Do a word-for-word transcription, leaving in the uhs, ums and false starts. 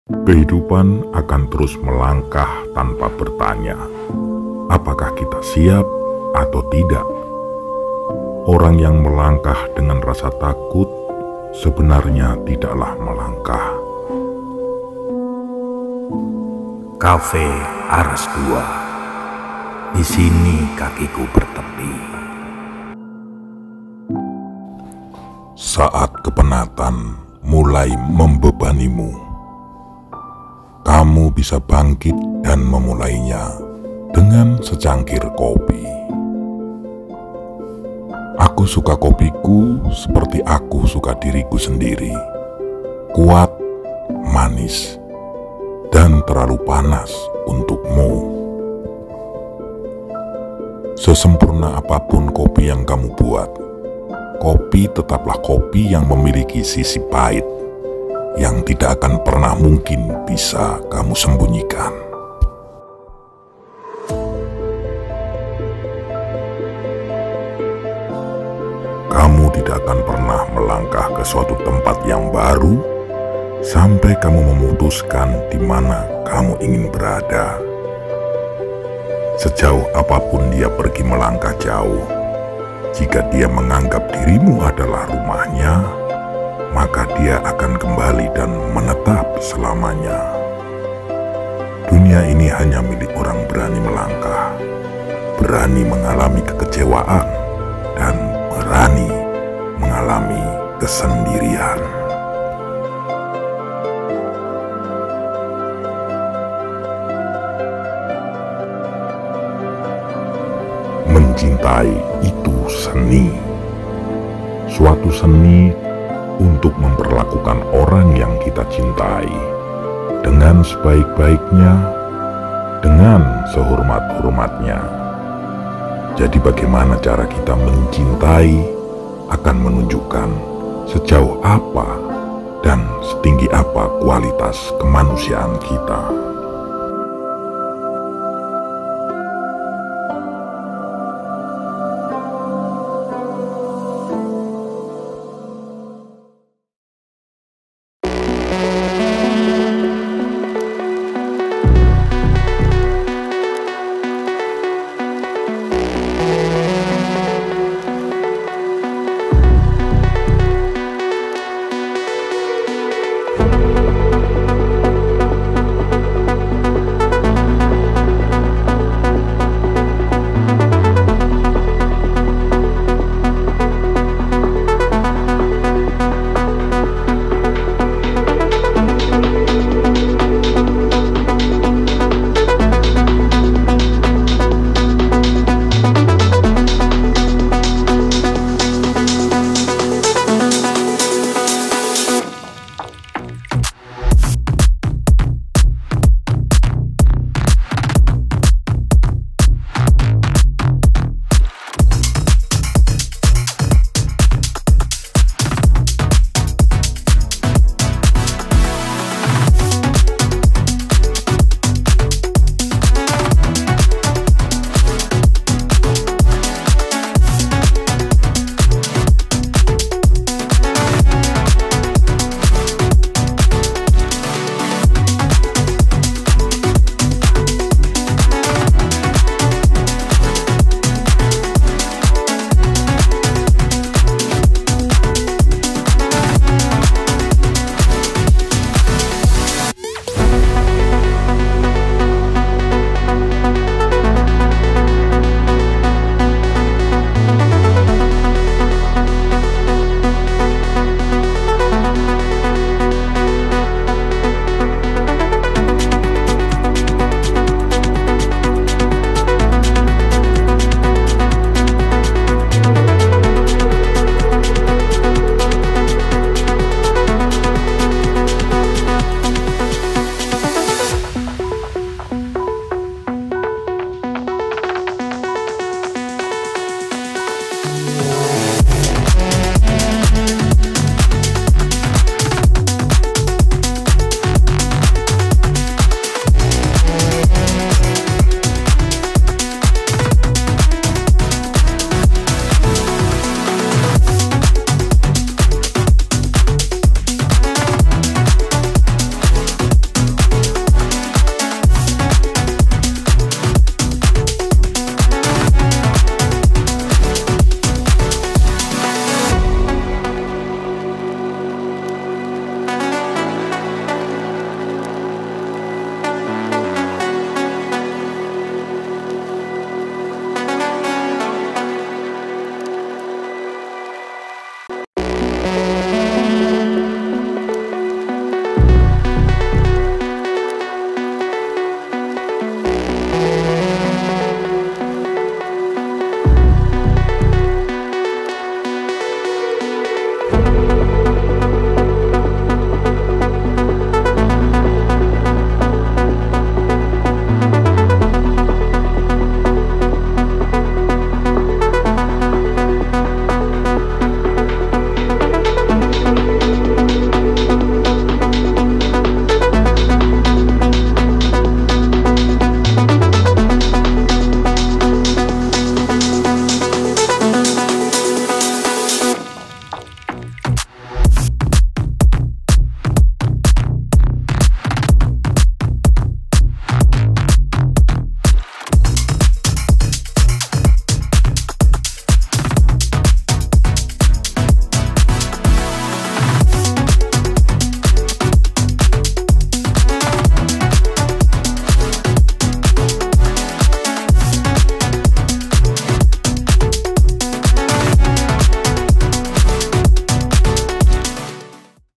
Kehidupan akan terus melangkah tanpa bertanya, apakah kita siap atau tidak. Orang yang melangkah dengan rasa takut sebenarnya tidaklah melangkah. Kafe Aras dua. Di sini kakiku bertepi. Saat kepenatan mulai membebanimu, kamu bisa bangkit dan memulainya dengan secangkir kopi. Aku suka kopiku seperti aku suka diriku sendiri. Kuat, manis, dan terlalu panas untukmu. Sesempurna apapun kopi yang kamu buat, kopi tetaplah kopi yang memiliki sisi pahit yang tidak akan pernah mungkin bisa kamu sembunyikan. Kamu tidak akan pernah melangkah ke suatu tempat yang baru sampai kamu memutuskan di mana kamu ingin berada. Sejauh apapun dia pergi melangkah jauh, jika dia menganggap dirimu adalah rumahnya, maka dia akan kembali dan menetap selamanya. Dunia ini hanya milik orang berani melangkah, berani mengalami kekecewaan, dan berani mengalami kesendirian. Mencintai itu seni, suatu seni untuk memperlakukan orang yang kita cintai dengan sebaik-baiknya, dengan sehormat-hormatnya. Jadi bagaimana cara kita mencintai akan menunjukkan sejauh apa dan setinggi apa kualitas kemanusiaan kita.